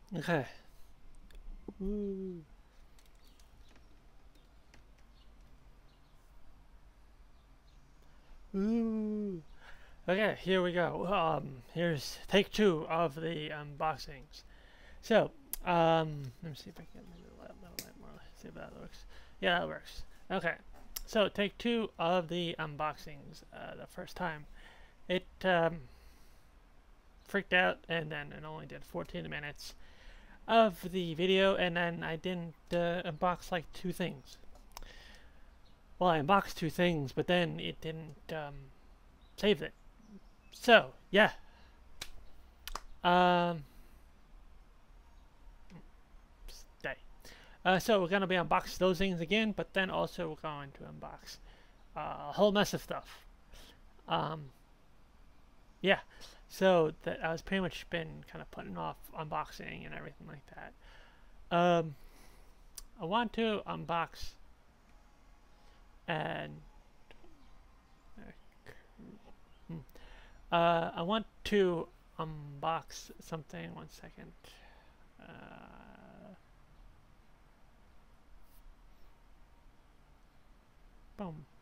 Okay. Ooh. Ooh. Okay, here we go. Here's take two of the unboxings. So, let me see if I can get maybe a little bit more. See if that works. Yeah, that works. Okay. So take two of the unboxings. The first time, it freaked out, and then it only did 14 minutes of the video, and then I didn't unbox like two things. Well, I unboxed two things, but then it didn't save it. So yeah, um, stay. So we're gonna be unboxing those things again, but then also we're going to unbox a whole mess of stuff. Um, yeah, so that I was pretty much been kind of putting off unboxing and everything like that. Um, I want to unbox and I want to unbox something. One second. Boom.